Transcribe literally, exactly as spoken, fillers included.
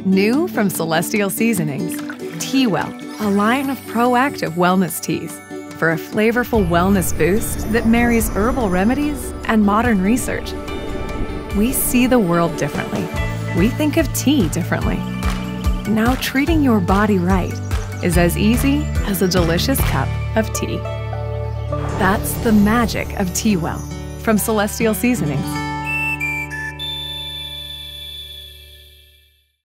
New from Celestial Seasonings, TeaWell, a line of proactive wellness teas for a flavorful wellness boost that marries herbal remedies and modern research. We see the world differently. We think of tea differently. Now treating your body right is as easy as a delicious cup of tea. That's the magic of TeaWell from Celestial Seasonings.